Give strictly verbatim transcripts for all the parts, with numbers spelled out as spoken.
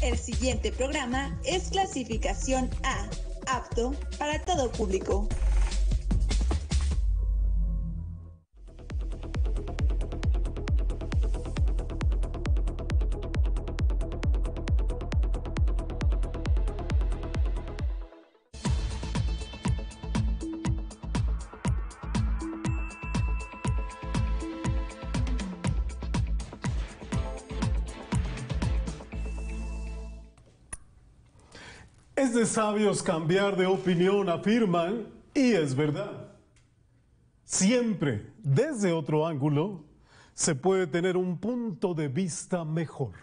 El siguiente programa es clasificación A, apto para todo público. Es de sabios cambiar de opinión, afirman, y es verdad. Siempre, desde otro ángulo, se puede tener un punto de vista mejor.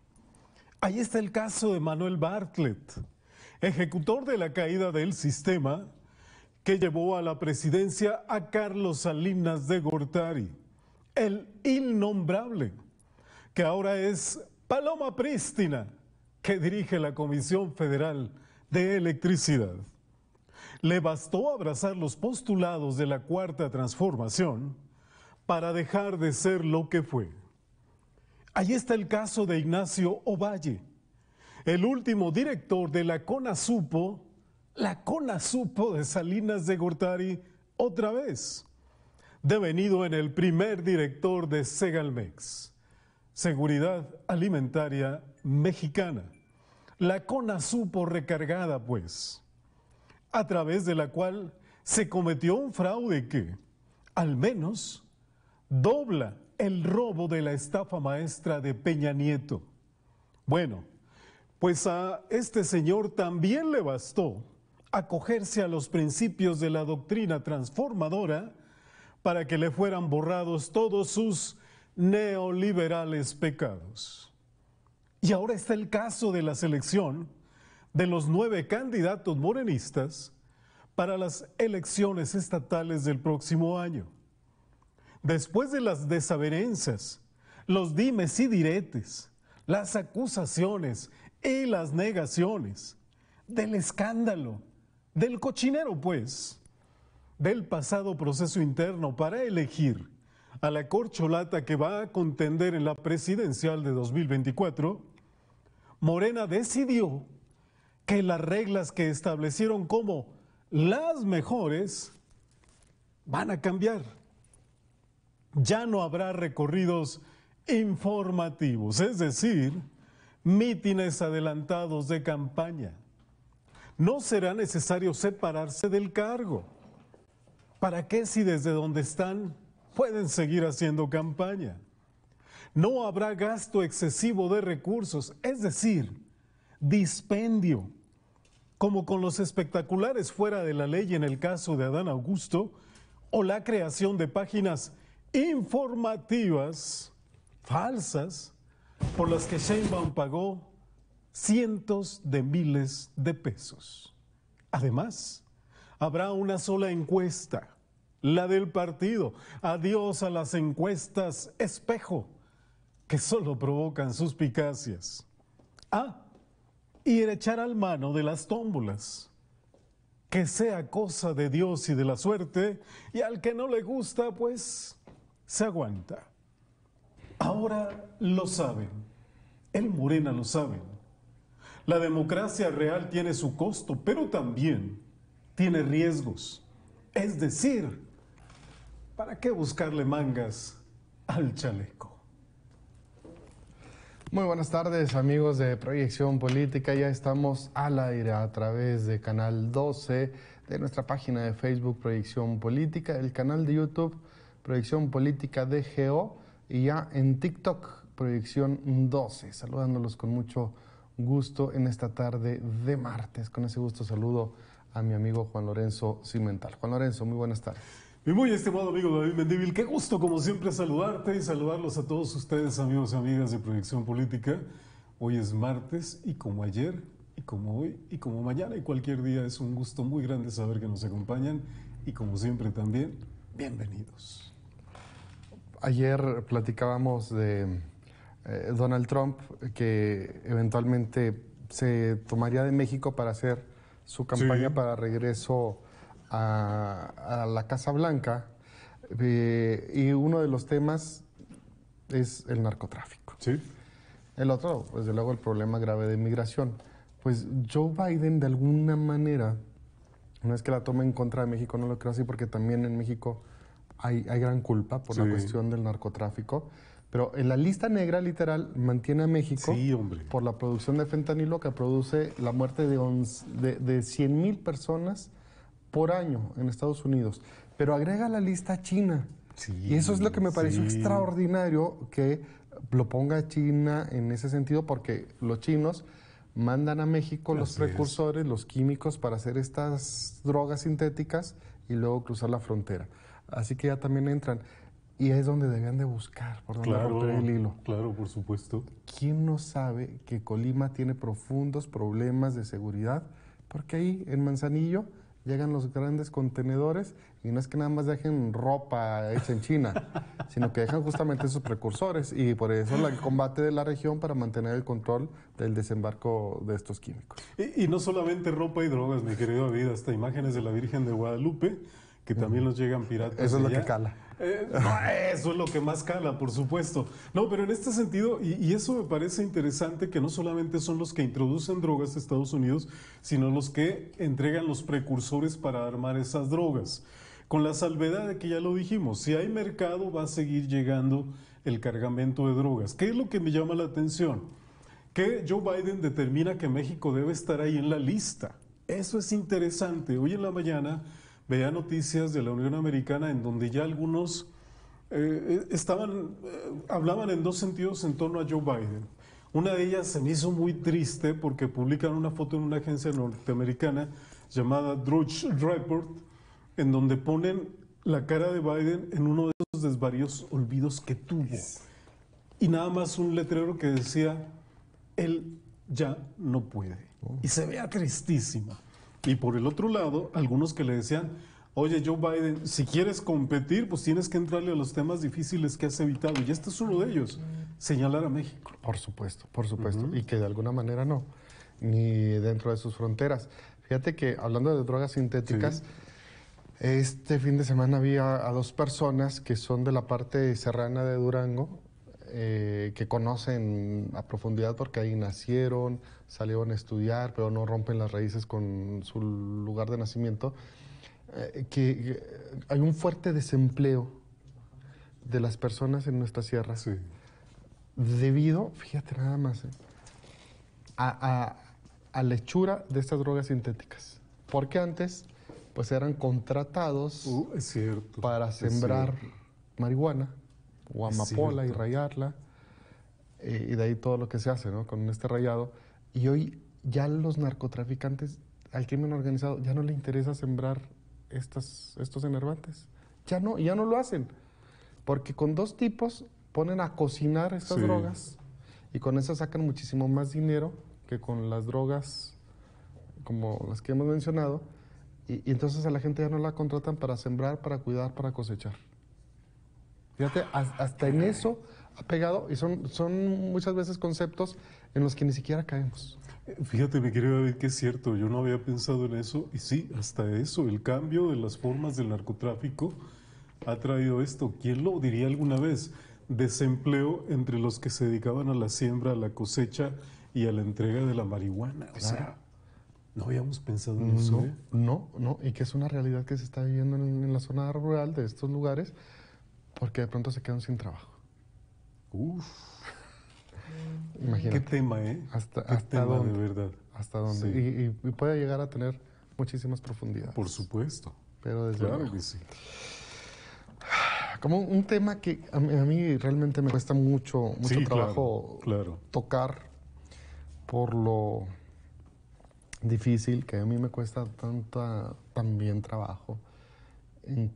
Ahí está el caso de Manuel Bartlett, ejecutor de la caída del sistema que llevó a la presidencia a Carlos Salinas de Gortari, el innombrable, que ahora es Paloma Prístina, que dirige la Comisión Federal de Electricidad. Le bastó abrazar los postulados de la Cuarta Transformación para dejar de ser lo que fue. Ahí está el caso de Ignacio Ovalle, el último director de la CONASUPO, la CONASUPO de Salinas de Gortari, otra vez, devenido en el primer director de Segalmex, Seguridad Alimentaria Mexicana. La CONASUPO recargada, pues, a través de la cual se cometió un fraude que, al menos, dobla el robo de la estafa maestra de Peña Nieto. Bueno, pues a este señor también le bastó acogerse a los principios de la doctrina transformadora para que le fueran borrados todos sus neoliberales pecados. Y ahora está el caso de la selección de los nueve candidatos morenistas para las elecciones estatales del próximo año. Después de las desavenencias, los dimes y diretes, las acusaciones y las negaciones, del escándalo, del cochinero, pues, del pasado proceso interno para elegir a la corcholata que va a contender en la presidencial de dos mil veinticuatro, Morena decidió que las reglas que establecieron como las mejores van a cambiar. Ya no habrá recorridos informativos, es decir, mítines adelantados de campaña. No será necesario separarse del cargo. ¿Para qué si desde donde están pueden seguir haciendo campaña? No habrá gasto excesivo de recursos, es decir, dispendio, como con los espectaculares fuera de la ley en el caso de Adán Augusto, o la creación de páginas informativas falsas por las que Sheinbaum pagó cientos de miles de pesos. Además, habrá una sola encuesta, la del partido. Adiós a las encuestas espejo, que solo provocan suspicacias. Ah, y echar al mano de las tómbolas. Que sea cosa de Dios y de la suerte, y al que no le gusta, pues, se aguanta. Ahora lo saben, el Morena lo saben. La democracia real tiene su costo, pero también tiene riesgos. Es decir, ¿para qué buscarle mangas al chaleco? Muy buenas tardes, amigos de Proyección Política. Ya estamos al aire a través de Canal doce, de nuestra página de Facebook Proyección Política, el canal de YouTube Proyección Política D G O y ya en TikTok Proyección doce. Saludándolos con mucho gusto en esta tarde de martes. Con ese gusto saludo a mi amigo Juan Lorenzo Cimental. Juan Lorenzo, muy buenas tardes. Mi muy estimado amigo David Mendívil, qué gusto como siempre saludarte y saludarlos a todos ustedes, amigos y amigas de Proyección Política. Hoy es martes y como ayer, y como hoy, y como mañana y cualquier día es un gusto muy grande saber que nos acompañan y como siempre también, bienvenidos. Ayer platicábamos de eh, Donald Trump, que eventualmente se tomaría de México para hacer su campaña sí. para regreso a, a la Casa Blanca, eh, y uno de los temas es el narcotráfico. Sí. El otro, desde luego, el problema grave de inmigración. Pues Joe Biden, de alguna manera, no es que la tome en contra de México, no lo creo así, porque también en México hay, hay gran culpa por Sí. la cuestión del narcotráfico. Pero en la lista negra, literal, mantiene a México Sí, hombre. por la producción de fentanilo que produce la muerte de, once, de, de cien mil personas por año en Estados Unidos. Pero agrega a la lista a China. Sí, y eso es lo que me pareció sí. extraordinario, que lo ponga China en ese sentido, porque los chinos mandan a México los Así es. precursores, los químicos para hacer estas drogas sintéticas y luego cruzar la frontera. Así que ya también entran. Y es donde debían de buscar, por donde Claro, romper el hilo. claro, por supuesto. ¿Quién no sabe que Colima tiene profundos problemas de seguridad? Porque ahí, en Manzanillo, llegan los grandes contenedores y no es que nada más dejen ropa hecha en China, sino que dejan justamente esos precursores y por eso la- el combate de la región para mantener el control del desembarco de estos químicos. Y, y no solamente ropa y drogas, mi querido David, hasta imágenes de la Virgen de Guadalupe, que también nos llegan piratas. Eso es de lo que allá. cala. Eh, no, eso es lo que más cala, por supuesto. No, pero en este sentido, y, y eso me parece interesante, que no solamente son los que introducen drogas a Estados Unidos, sino los que entregan los precursores para armar esas drogas. Con la salvedad de que ya lo dijimos, si hay mercado va a seguir llegando el cargamento de drogas. ¿Qué es lo que me llama la atención? Que Joe Biden determina que México debe estar ahí en la lista. Eso es interesante. Hoy en la mañana veía noticias de la Unión Americana en donde ya algunos eh, estaban, eh, hablaban en dos sentidos en torno a Joe Biden. Una de ellas se me hizo muy triste porque publican una foto en una agencia norteamericana llamada Drudge Report, en donde ponen la cara de Biden en uno de esos desvaríos olvidos que tuvo. Y nada más un letrero que decía, él ya no puede. Y se vea tristísimo. Y por el otro lado, algunos que le decían, oye Joe Biden, si quieres competir, pues tienes que entrarle a los temas difíciles que has evitado. Y este es uno de ellos, señalar a México. Por supuesto, por supuesto. Uh-huh. Y que de alguna manera no, ni dentro de sus fronteras. Fíjate que hablando de drogas sintéticas, sí. Este fin de semana vi a, a dos personas que son de la parte serrana de Durango, eh, que conocen a profundidad porque ahí nacieron, salieron a estudiar, pero no rompen las raíces con su lugar de nacimiento, eh, que, que hay un fuerte desempleo de las personas en nuestra sierra. Sí. Debido, fíjate nada más, eh, a, a, a la hechura de estas drogas sintéticas. Porque antes, pues eran contratados uh, es cierto, para sembrar cierto. marihuana o amapola y rayarla, eh, y de ahí todo lo que se hace, ¿no? Con este rayado. Y hoy ya los narcotraficantes, al crimen organizado, ya no le interesa sembrar estas, estos enervantes. Ya no, ya no lo hacen. Porque con dos tipos ponen a cocinar estas sí. drogas y con eso sacan muchísimo más dinero que con las drogas como las que hemos mencionado. Y, y entonces a la gente ya no la contratan para sembrar, para cuidar, para cosechar. Fíjate, hasta en eso ha pegado y son, son muchas veces conceptos en los que ni siquiera caemos. Fíjate, mi querido David, que es cierto, yo no había pensado en eso y sí, hasta eso, el cambio de las formas del narcotráfico ha traído esto. ¿Quién lo diría alguna vez? Desempleo entre los que se dedicaban a la siembra, a la cosecha y a la entrega de la marihuana. O sea, no habíamos pensado en eso, no, ¿eh? No, no, y que es una realidad que se está viviendo en, en la zona rural de estos lugares, porque de pronto se quedan sin trabajo. Uf. Imagínate. Qué tema, ¿eh? Hasta, Qué hasta tema, dónde, de verdad. Hasta dónde. Sí. Y, y puede llegar a tener muchísimas profundidades. Por supuesto. Pero desde claro luego. que sí. Como un tema que a mí, a mí realmente me cuesta mucho, mucho sí, trabajo claro, claro. tocar por lo difícil que a mí me cuesta tanta, también trabajo en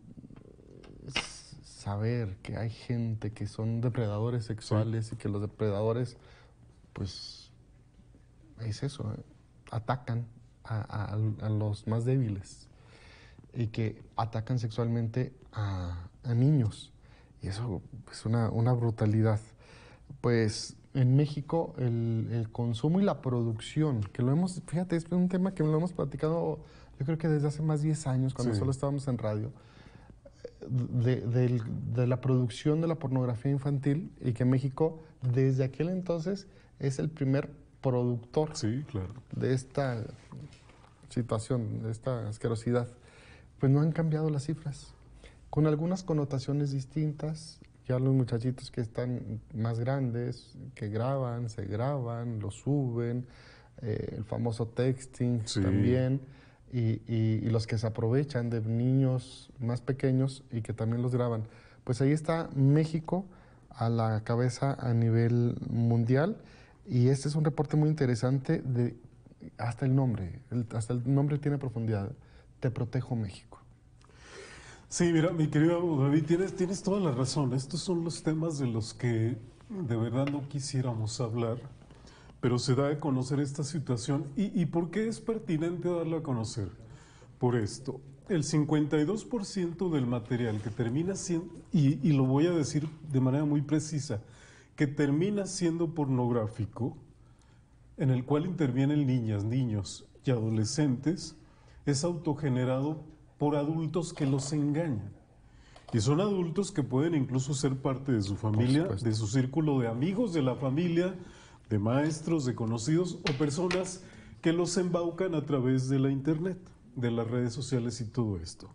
saber que hay gente que son depredadores sexuales sí. y que los depredadores, pues, es eso, ¿eh? atacan a, a, a los más débiles y que atacan sexualmente a, a niños. Y eso es una, una brutalidad. Pues en México el, el consumo y la producción, que lo hemos, fíjate, es un tema que lo hemos platicado yo creo que desde hace más de diez años, cuando sí. solo estábamos en radio, de, de, de la producción de la pornografía infantil y que México desde aquel entonces es el primer productor Sí, claro. de esta situación, de esta asquerosidad. Pues no han cambiado las cifras, con algunas connotaciones distintas. Ya los muchachitos que están más grandes, que graban, se graban, lo suben, eh, el famoso texting Sí. también, y, y, y los que se aprovechan de niños más pequeños y que también los graban. Pues ahí está México a la cabeza a nivel mundial, y este es un reporte muy interesante de hasta el nombre, el, hasta el nombre tiene profundidad. Te protejo, México. Sí, mira, mi querido David, tienes, tienes toda la razón. Estos son los temas de los que de verdad no quisiéramos hablar, pero se da a conocer esta situación. ¿Y, y por qué es pertinente darlo a conocer? Por esto, el cincuenta y dos por ciento del material que termina siendo, y, y lo voy a decir de manera muy precisa, que termina siendo pornográfico, en el cual intervienen niñas, niños y adolescentes, es autogenerado por adultos que los engañan. Y son adultos que pueden incluso ser parte de su familia, de su círculo de amigos de la familia, de maestros, de conocidos o personas que los embaucan a través de la internet, de las redes sociales y todo esto.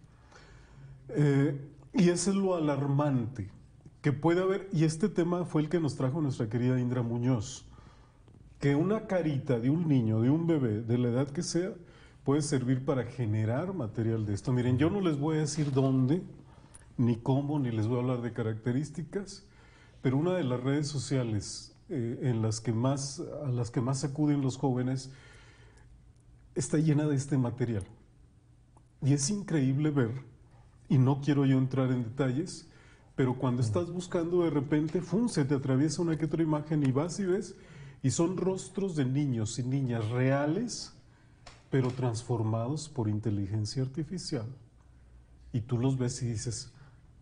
Eh, y eso es lo alarmante que puede haber, y este tema fue el que nos trajo nuestra querida Indra Muñoz, que una carita de un niño, de un bebé, de la edad que sea, puede servir para generar material de esto. Miren, yo no les voy a decir dónde, ni cómo, ni les voy a hablar de características, pero una de las redes sociales eh, en las que más, a las que más acuden los jóvenes está llena de este material. Y es increíble ver, y no quiero yo entrar en detalles, pero cuando estás buscando de repente, ¡fum!, se te atraviesa una que otra imagen y vas y ves, y son rostros de niños y niñas reales, pero transformados por inteligencia artificial. Y tú los ves y dices,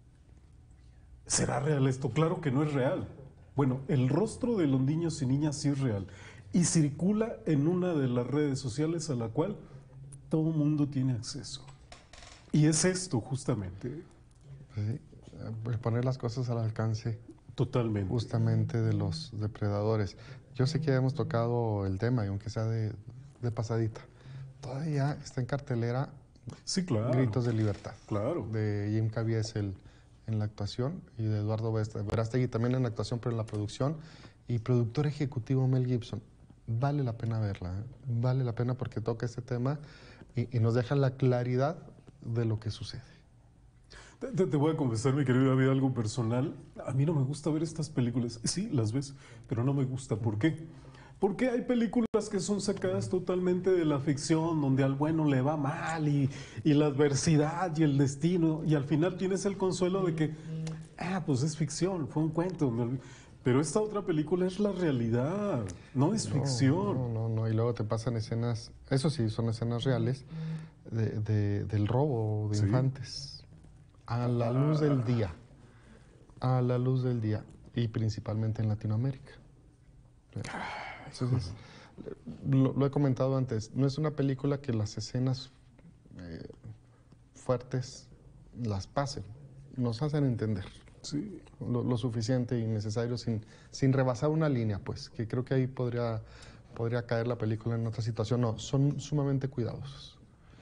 ¿será real esto? Claro que no es real. Bueno, el rostro de los niños y niñas sí es real y circula en una de las redes sociales a la cual todo mundo tiene acceso. Y es esto justamente. Sí, pues poner las cosas al alcance. Totalmente. Justamente de los depredadores. Yo sé que ya hemos tocado el tema, y aunque sea de, de pasadita, todavía está en cartelera. Sí, claro. Gritos de Libertad. Claro. De Jim Caviezel en la actuación y de Eduardo Verástegui también en la actuación, pero en la producción. Y productor ejecutivo Mel Gibson. Vale la pena verla, ¿eh? Vale la pena porque toca este tema y, y nos deja la claridad de lo que sucede. Te, te voy a confesar, mi querido David, algo personal. A mí no me gusta ver estas películas. Sí, las ves, pero no me gusta. ¿Por qué? Porque hay películas que son sacadas totalmente de la ficción, donde al bueno le va mal y, y la adversidad y el destino, y al final tienes el consuelo de que, ah, pues es ficción, fue un cuento. Pero esta otra película es la realidad, no es no, ficción. No, no, no, y luego te pasan escenas, eso sí, son escenas reales, de, de, del robo de sí. infantes, a la luz del día, a la luz del día, y principalmente en Latinoamérica. Entonces, lo, lo he comentado antes, no es una película que las escenas eh, fuertes las pasen, nos hacen entender sí. lo, lo suficiente y necesario sin, sin rebasar una línea, pues, que creo que ahí podría, podría caer la película en otra situación. No, son sumamente cuidadosos.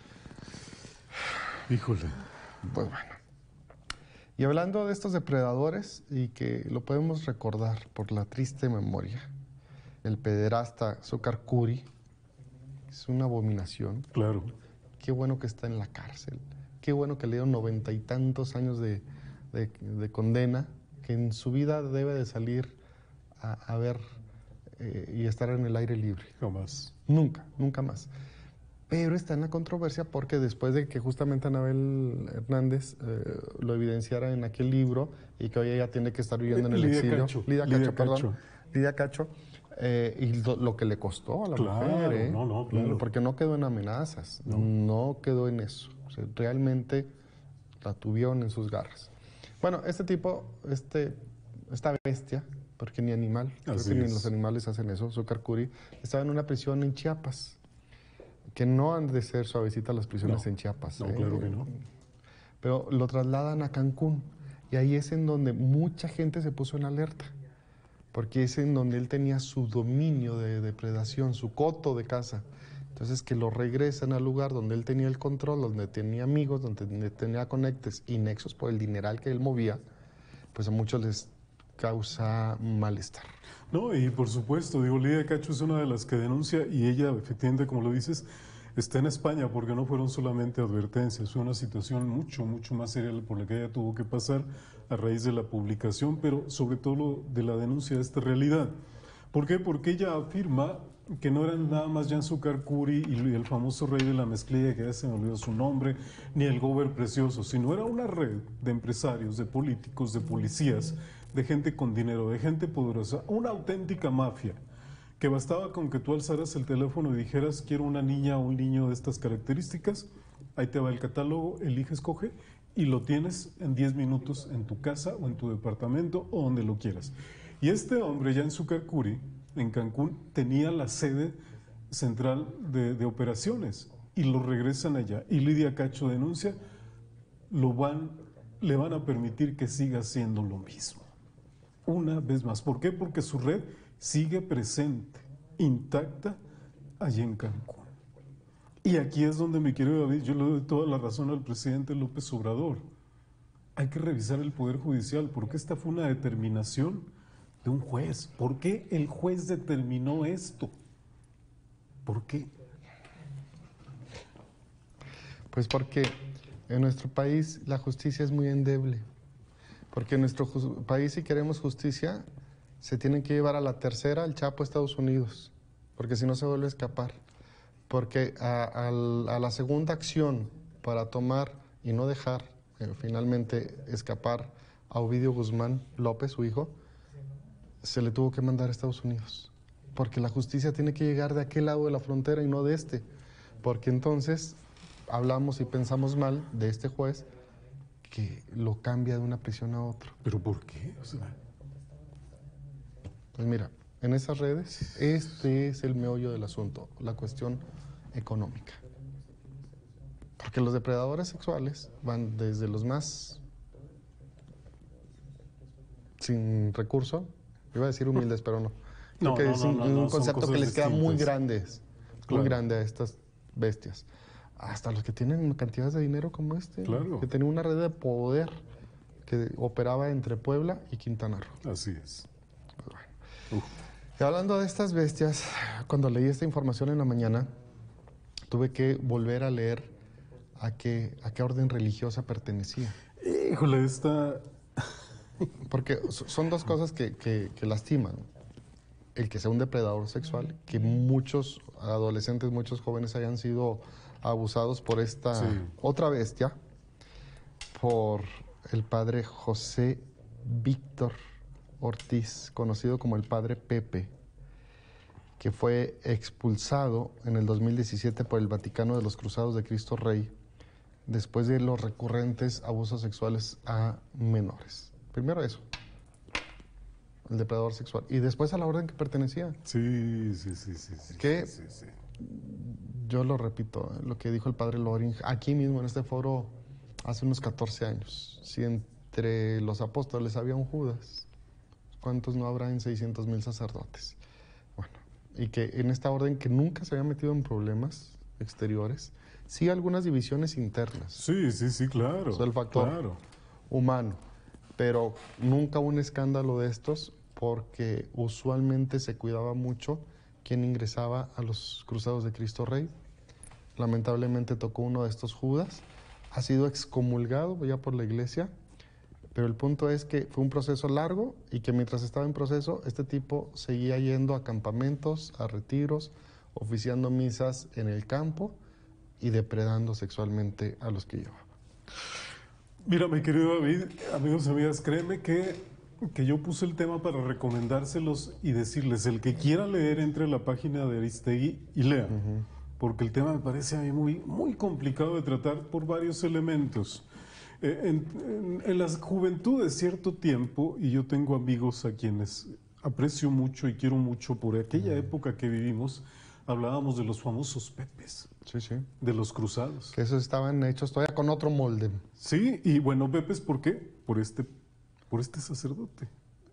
Híjole. Pues bueno. Y hablando de estos depredadores, y que lo podemos recordar por la triste memoria, el pederasta Zócar Kuri es una abominación. Claro. Qué bueno que está en la cárcel. Qué bueno que le dieron noventa y tantos años de, de, de condena, que en su vida debe de salir a, a ver eh, y estar en el aire libre. Jamás. Nunca, nunca más. Pero está en la controversia porque después de que justamente Anabel Hernández eh, lo evidenciara en aquel libro y que hoy ella tiene que estar viviendo en el Lidia exilio. Cacho. Lidia Lidia Cacho, perdón. Cacho. Lidia Cacho. Eh, y lo, lo que le costó a la claro, mujer, ¿eh? no, no, claro. Porque no quedó en amenazas, no, no quedó en eso. O sea, realmente la tuvieron en sus garras. Bueno, este tipo, este, esta bestia, porque ni animal, creo que ni los animales hacen eso, Zócar Kuri, estaba en una prisión en Chiapas, que no han de ser suavecitas las prisiones no, en Chiapas. No, ¿eh? claro que no. Pero lo trasladan a Cancún, y ahí es en donde mucha gente se puso en alerta. porque es en donde él tenía su dominio de depredación, su coto de caza. Entonces que lo regresan al lugar donde él tenía el control, donde tenía amigos, donde tenía conectes y nexos por el dineral que él movía, pues a muchos les causa malestar. No, y por supuesto, digo, Lidia Cacho es una de las que denuncia y ella, efectivamente, como lo dices, está en España porque no fueron solamente advertencias, fue una situación mucho, mucho más seria por la que ella tuvo que pasar a raíz de la publicación, pero sobre todo de la denuncia de esta realidad. ¿Por qué? Porque ella afirma que no eran nada más Jan Sucar-Kuri y el famoso rey de la mezclilla, que ya se me olvidó su nombre, ni el Gober Precioso, sino era una red de empresarios, de políticos, de policías, de gente con dinero, de gente poderosa, una auténtica mafia, que bastaba con que tú alzaras el teléfono y dijeras, quiero una niña o un niño de estas características, ahí te va el catálogo, elige, escoge, y lo tienes en diez minutos en tu casa o en tu departamento o donde lo quieras. Y este hombre, Jan Sucar-Kuri, en Cancún, tenía la sede central de, de operaciones y lo regresan allá. Y Lidia Cacho denuncia, lo van, le van a permitir que siga haciendo lo mismo. Una vez más. ¿Por qué? Porque su red sigue presente, intacta, allí en Cancún. Y aquí es donde me quiero David, yo le doy toda la razón al presidente López Obrador. Hay que revisar el Poder Judicial, porque esta fue una determinación de un juez. ¿Por qué el juez determinó esto? ¿Por qué? Pues porque en nuestro país la justicia es muy endeble. Porque en nuestro país, si queremos justicia, se tienen que llevar a la tercera, al Chapo, a Estados Unidos, porque si no se vuelve a escapar. Porque a, a, a la segunda acción para tomar y no dejar eh, finalmente escapar a Ovidio Guzmán López, su hijo, se le tuvo que mandar a Estados Unidos. Porque la justicia tiene que llegar de aquel lado de la frontera y no de este. Porque entonces hablamos y pensamos mal de este juez que lo cambia de una prisión a otra. ¿Pero por qué? O sea... Pues mira, en esas redes, este es el meollo del asunto, la cuestión económica. Porque los depredadores sexuales van desde los más sin recurso, iba a decir humildes, pero no. Creo No, que no, es no, un, no, un no, son concepto que cosas les queda muy distintas. grande, Claro. muy grande a estas bestias. Hasta los que tienen cantidades de dinero como este, Claro. que tenía una red de poder que operaba entre Puebla y Quintana Roo. Así es. Pues bueno. Y hablando de estas bestias, cuando leí esta información en la mañana, tuve que volver a leer a qué, a qué orden religiosa pertenecía. Híjole, esta... Porque son dos cosas que, que, que lastiman. El que sea un depredador sexual, que muchos adolescentes, muchos jóvenes hayan sido abusados por esta Sí. otra bestia, por el padre José Víctor Ortiz, conocido como el padre Pepe, que fue expulsado en el dos mil diecisiete por el Vaticano de los Cruzados de Cristo Rey, después de los recurrentes abusos sexuales a menores. Primero eso, el depredador sexual, y después a la orden que pertenecía. Sí, sí, sí, sí. sí ¿Qué? Sí, sí, sí. Yo lo repito, lo que dijo el padre Loring, aquí mismo en este foro, hace unos catorce años. Si entre los apóstoles había un Judas, ¿cuántos no habrá en seiscientos mil sacerdotes? Bueno, y que en esta orden que nunca se había metido en problemas exteriores, sí algunas divisiones internas. Sí, sí, sí, claro. O sea, el factor claro. humano, pero nunca un escándalo de estos porque usualmente se cuidaba mucho quién ingresaba a los Cruzados de Cristo Rey. Lamentablemente tocó uno de estos Judas, ha sido excomulgado ya por la iglesia, pero el punto es que fue un proceso largo y que mientras estaba en proceso, este tipo seguía yendo a campamentos, a retiros, oficiando misas en el campo y depredando sexualmente a los que llevaba. Mira, mi querido David, amigos y amigas, créeme que, que yo puse el tema para recomendárselos y decirles, el que quiera leer, entre a la página de Aristegui y lea, uh-huh. porque el tema me parece a mí muy, muy complicado de tratar por varios elementos. Eh, en, en, en la juventud de cierto tiempo, y yo tengo amigos a quienes aprecio mucho y quiero mucho por aquella uh-huh. época que vivimos, hablábamos de los famosos Pepes. Sí, sí. De los cruzados. Que esos estaban hechos todavía con otro molde. Sí, y bueno, Pepes, ¿por qué? Por este, por este sacerdote.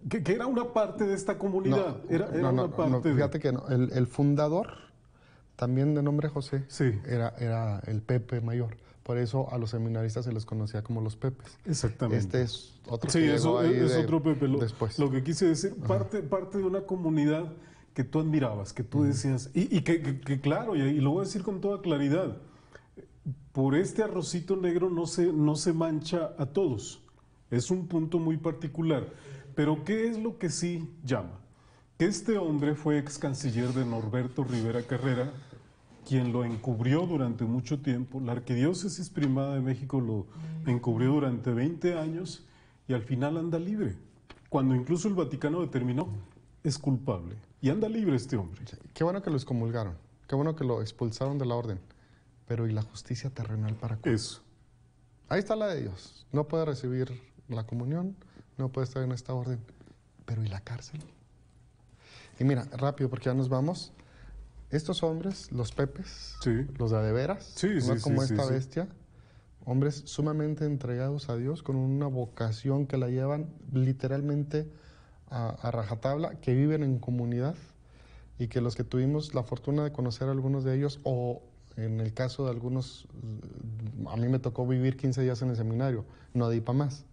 que, que era una parte de esta comunidad. No, era, era no, no, una parte no, fíjate de... que no. El, el fundador, también de nombre José, Sí. era, era el Pepe Mayor. Por eso a los seminaristas se les conocía como los Pepes. Exactamente. Este es otro Sí, que eso, llegó ahí es de- otro Pepe. Lo, después. lo que quise decir, parte, parte de una comunidad que tú admirabas, que tú decías, y, y que, que- que claro, y, y lo voy a decir con toda claridad, por este arrocito negro no se, no se mancha a todos. Es un punto muy particular. Pero ¿qué es lo que sí llama? Que este hombre fue ex canciller de Norberto Rivera Carrera, quien lo encubrió durante mucho tiempo. La Arquidiócesis Primada de México lo encubrió durante veinte años y al final anda libre, cuando incluso el Vaticano determinó es culpable. Y anda libre este hombre. Qué bueno que lo excomulgaron. Qué bueno que lo expulsaron de la orden. Pero ¿y la justicia terrenal para cuándo? Eso. Ahí está la de Dios. No puede recibir la comunión, no puede estar en esta orden. Pero ¿y la cárcel? Y mira, rápido, porque ya nos vamos. Estos hombres, los Pepes, Sí. los de a de veras, Sí, no sí, como sí, sí, esta sí. bestia, hombres sumamente entregados a Dios, con una vocación que la llevan literalmente a, a rajatabla, que viven en comunidad y que los que tuvimos la fortuna de conocer a algunos de ellos, o en el caso de algunos, a mí me tocó vivir quince días en el seminario, no di pa' más.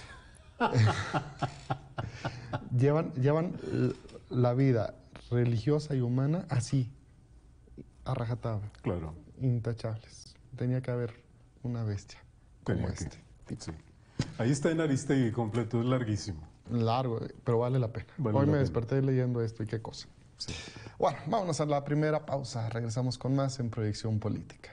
llevan, llevan la vida religiosa y humana así, a rajatabla, Claro. intachables. Tenía que haber una bestia como Tenía que- este. sí. Ahí está en Aristegui completo, es larguísimo. Largo, pero vale la pena. Vale Hoy la me pena. desperté leyendo esto y qué cosa. Sí. Bueno, vámonos a la primera pausa. Regresamos con más en Proyección Política.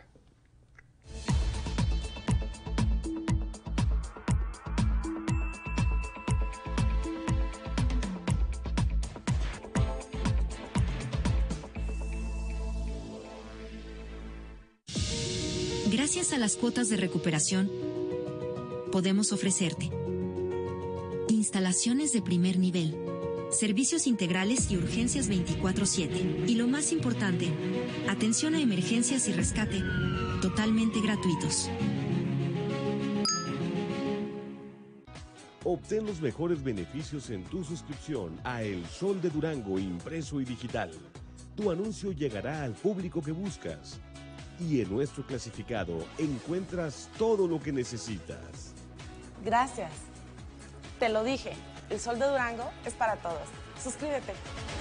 Gracias a las cuotas de recuperación, podemos ofrecerte instalaciones de primer nivel, servicios integrales y urgencias veinticuatro siete. Y lo más importante, atención a emergencias y rescate, totalmente gratuitos. Obtén los mejores beneficios en tu suscripción a El Sol de Durango impreso y digital. Tu anuncio llegará al público que buscas. Y en nuestro clasificado encuentras todo lo que necesitas. Gracias. Te lo dije, El Sol de Durango es para todos. Suscríbete.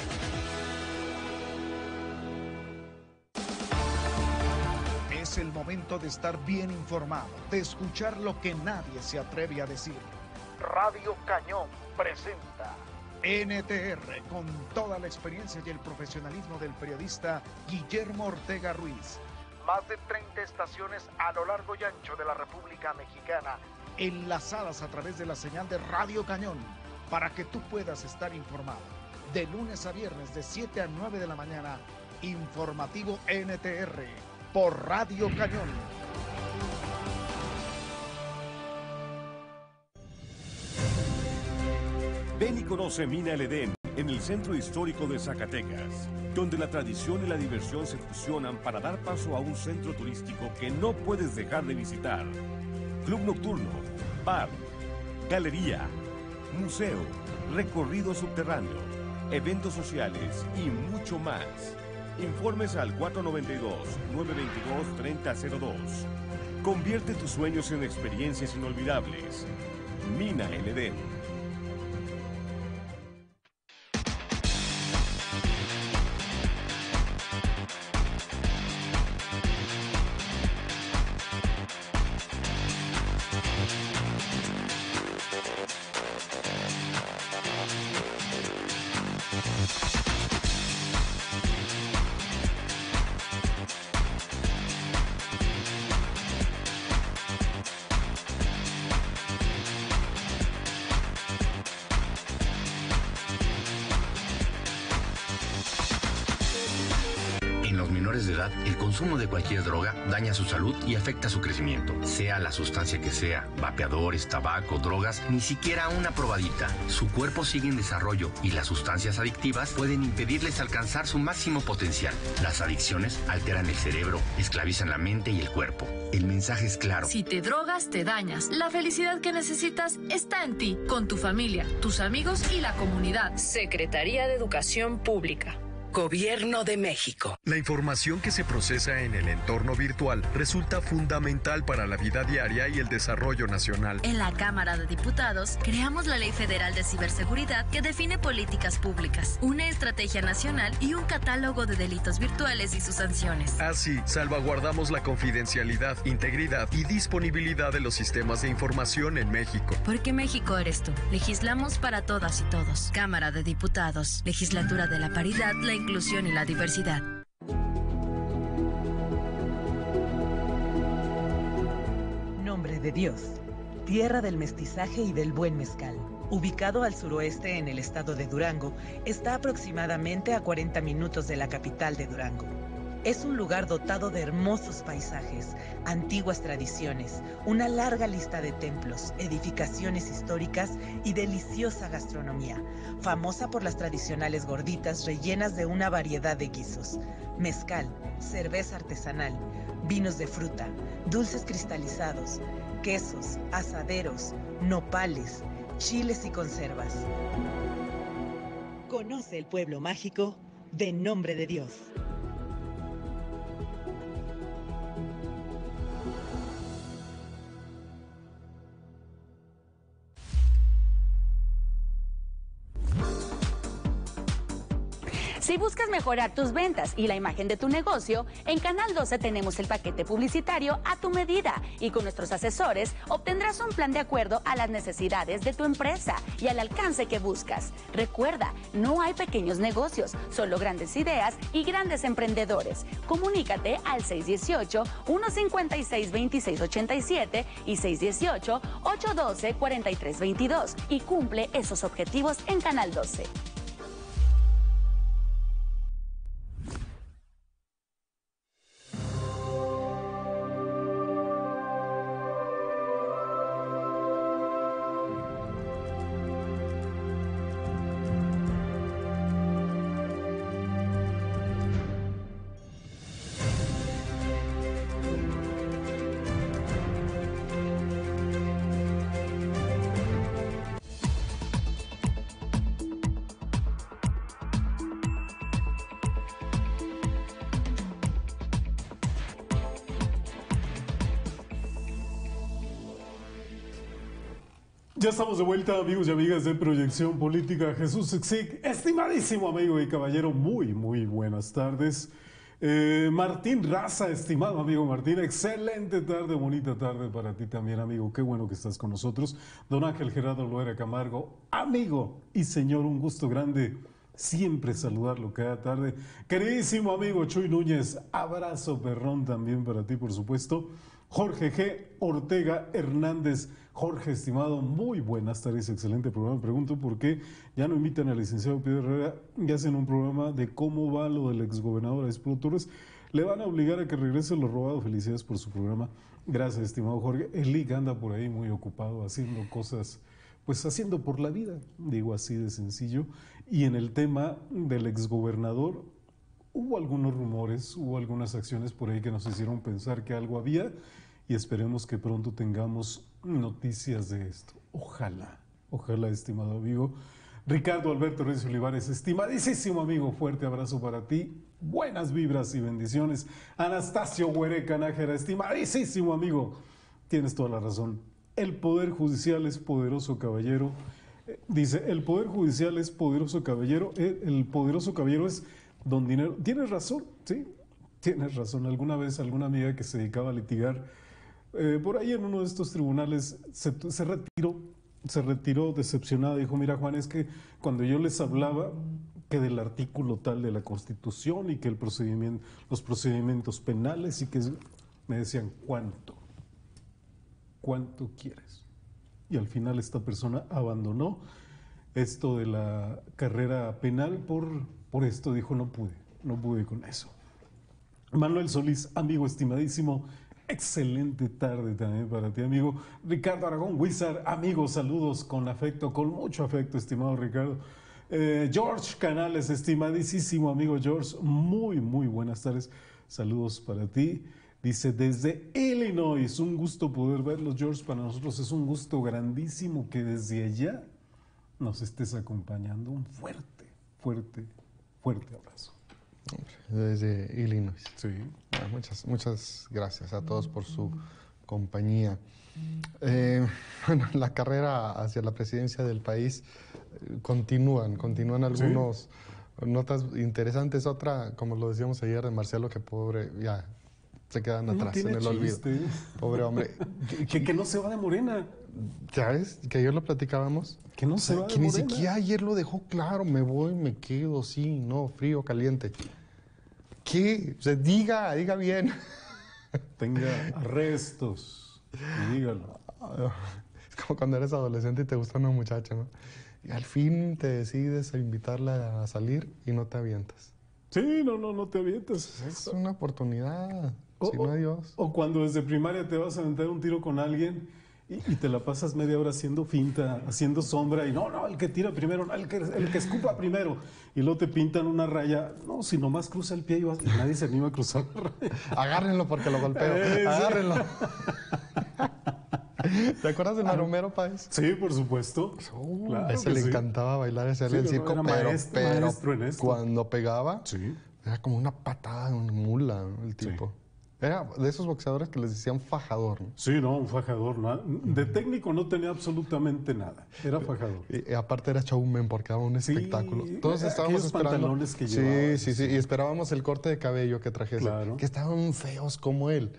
Es el momento de estar bien informado, de escuchar lo que nadie se atreve a decir. Radio Cañón presenta N T R con toda la experiencia y el profesionalismo del periodista Guillermo Ortega Ruiz. Más de treinta estaciones a lo largo y ancho de la República Mexicana, enlazadas a través de la señal de Radio Cañón, para que tú puedas estar informado. De lunes a viernes, de siete a nueve de la mañana, Informativo N T R, por Radio Cañón. Ven y conoce Mina El Edén en el Centro Histórico de Zacatecas, donde la tradición y la diversión se fusionan para dar paso a un centro turístico que no puedes dejar de visitar. Club nocturno, bar, galería, museo, recorrido subterráneo, eventos sociales y mucho más. Informes al cuatro nueve dos, nueve dos dos, tres cero cero dos. Convierte tus sueños en experiencias inolvidables. Mina El Edén. edad, el consumo de cualquier droga daña su salud y afecta su crecimiento. Sea la sustancia que sea, vapeadores, tabaco, drogas, ni siquiera una probadita. Su cuerpo sigue en desarrollo y las sustancias adictivas pueden impedirles alcanzar su máximo potencial. Las adicciones alteran el cerebro, esclavizan la mente y el cuerpo. El mensaje es claro. Si te drogas, te dañas. La felicidad que necesitas está en ti, con tu familia, tus amigos y la comunidad. Secretaría de Educación Pública. Gobierno de México. La información que se procesa en el entorno virtual resulta fundamental para la vida diaria y el desarrollo nacional. En la Cámara de Diputados, creamos la Ley Federal de Ciberseguridad que define políticas públicas, una estrategia nacional y un catálogo de delitos virtuales y sus sanciones. Así, salvaguardamos la confidencialidad, integridad y disponibilidad de los sistemas de información en México. Porque México eres tú. Legislamos para todas y todos. Cámara de Diputados, Legislatura de la Paridad, la inclusión y la diversidad. Nombre de Dios, tierra del mestizaje y del buen mezcal. Ubicado al suroeste en el estado de Durango, está aproximadamente a cuarenta minutos de la capital de Durango. Es un lugar dotado de hermosos paisajes, antiguas tradiciones, una larga lista de templos, edificaciones históricas y deliciosa gastronomía, famosa por las tradicionales gorditas rellenas de una variedad de guisos, mezcal, cerveza artesanal, vinos de fruta, dulces cristalizados, quesos, asaderos, nopales, chiles y conservas. Conoce el pueblo mágico de Nombre de Dios. Si buscas mejorar tus ventas y la imagen de tu negocio, en Canal doce tenemos el paquete publicitario a tu medida y con nuestros asesores obtendrás un plan de acuerdo a las necesidades de tu empresa y al alcance que buscas. Recuerda, no hay pequeños negocios, solo grandes ideas y grandes emprendedores. Comunícate al seis uno ocho, uno cinco seis, dos seis ocho siete y seis uno ocho, ocho uno dos, cuatro tres dos dos y cumple esos objetivos en Canal doce. Ya estamos de vuelta, amigos y amigas de Proyección Política. Jesús Siksik, estimadísimo amigo y caballero, muy, muy buenas tardes. Eh, Martín Raza, estimado amigo Martín, excelente tarde, bonita tarde para ti también, amigo. Qué bueno que estás con nosotros. Don Ángel Gerardo Loera Camargo, amigo y señor, un gusto grande siempre saludarlo cada tarde. Queridísimo amigo Chuy Núñez, abrazo perrón también para ti, por supuesto. Jorge G. Ortega Hernández. Jorge, estimado, muy buenas tardes, excelente programa. Me pregunto por qué ya no invitan al licenciado Pedro Herrera y hacen un programa de cómo va lo del exgobernador Aspro Torres. Le van a obligar a que regrese lo robado. Felicidades por su programa. Gracias, estimado Jorge. El Lic anda por ahí muy ocupado haciendo cosas, pues haciendo por la vida, digo así de sencillo. Y en el tema del exgobernador, hubo algunos rumores, hubo algunas acciones por ahí que nos hicieron pensar que algo había y esperemos que pronto tengamos noticias de esto. Ojalá, ojalá, estimado amigo. Ricardo Alberto Reyes Olivares, estimadísimo amigo, fuerte abrazo para ti, buenas vibras y bendiciones. Anastasio Huereca Nájera, estimadísimo amigo, tienes toda la razón. El Poder Judicial es poderoso, caballero. Eh, dice, el Poder Judicial es poderoso, caballero. Eh, el poderoso caballero es don dinero. Tienes razón, sí, tienes razón. Alguna vez alguna amiga que se dedicaba a litigar Eh, por ahí en uno de estos tribunales se, se retiró, se retiró decepcionada. Dijo, mira Juan, es que cuando yo les hablaba que del artículo tal de la Constitución y que el procedimiento, los procedimientos penales y que me decían, ¿cuánto? ¿Cuánto quieres? Y al final esta persona abandonó esto de la carrera penal por, por esto, dijo, no pude, no pude con eso. Manuel Solís, amigo estimadísimo, excelente tarde también para ti, amigo. Ricardo Aragón Wizard, amigo, saludos con afecto, con mucho afecto, estimado Ricardo. Eh, George Canales, estimadísimo amigo George, muy, muy buenas tardes. Saludos para ti. Dice, desde Illinois, un gusto poder verlos, George. Para nosotros es un gusto grandísimo que desde allá nos estés acompañando. Un fuerte, fuerte, fuerte abrazo. Desde Illinois. Sí. Bueno, muchas, muchas gracias a todos por su compañía. Eh, bueno, la carrera hacia la presidencia del país eh, continúan, continúan algunos ¿Sí? notas interesantes. Otra, como lo decíamos ayer de Marcelo, que pobre, ya se quedan no atrás en el chiste. olvido. Pobre hombre. que, que, que no se va de Morena. ¿Sabes? Que ayer lo platicábamos. Que no se va que de ni Morena. siquiera ayer lo dejó claro. Me voy, me quedo, sí, no, frío, caliente. ¿Qué? O sea, diga, diga bien. Tenga arrestos. Y dígalo. Es como cuando eres adolescente y te gusta una muchacha, ¿no? Y al fin te decides a invitarla a salir y no te avientas. Sí, no, no, no te avientas. Es una oportunidad. O, si no, adiós. O cuando desde primaria te vas a aventar un tiro con alguien y, y te la pasas media hora haciendo finta, haciendo sombra, y no, no, el que tira primero, no, el que, el que escupa primero. Y luego te pintan una raya. No, si nomás cruza el pie y, vas, y nadie se anima a cruzar la raya. Agárrenlo porque lo golpeo. Eh, Agárrenlo. ¿Te acuerdas de Maromero Páez? Sí, por supuesto. Uh, claro a ese le sí. encantaba bailar, ese sí, el circo, era pero, maestro, pero maestro en esto. Cuando pegaba, sí. era como una patada, una mula, ¿no? El tipo. Sí. Era de esos boxeadores que les decían fajador, ¿no? Sí, no, un fajador. ¿no? De técnico no tenía absolutamente nada. Era fajador. Y, y aparte era showman porque daba un sí, espectáculo. Todos estábamos esperando. Pantalones que sí, llevaba, sí, sí, sí. Y esperábamos el corte de cabello que trajese. Claro. Que estaban feos como él.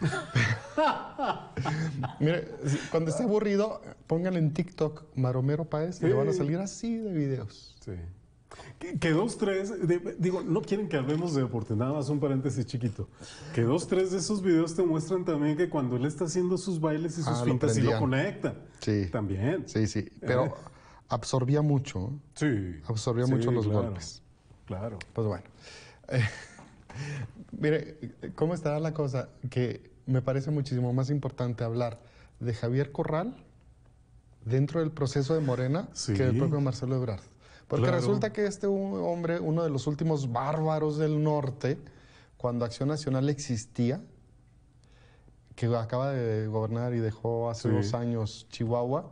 Mire, cuando esté aburrido, pónganle en TikTok Maromero Páez sí. y le van a salir así de videos. Sí. Que, que dos, tres, de, digo, no quieren que hablemos de deporte, nada más un paréntesis chiquito. Que dos, tres de esos videos te muestran también que cuando él está haciendo sus bailes y sus ah, fintas lo y lo conecta. Sí. También. Sí, sí. Pero eh. absorbía mucho. Sí. Absorbía sí, mucho los claro, golpes. Claro. Pues bueno. Eh, mire, ¿cómo estará la cosa? Que me parece muchísimo más importante hablar de Javier Corral dentro del proceso de Morena sí. que del propio Marcelo Ebrard. Porque claro. resulta que este hombre, uno de los últimos bárbaros del norte, cuando Acción Nacional existía, que acaba de gobernar y dejó hace sí. dos años Chihuahua,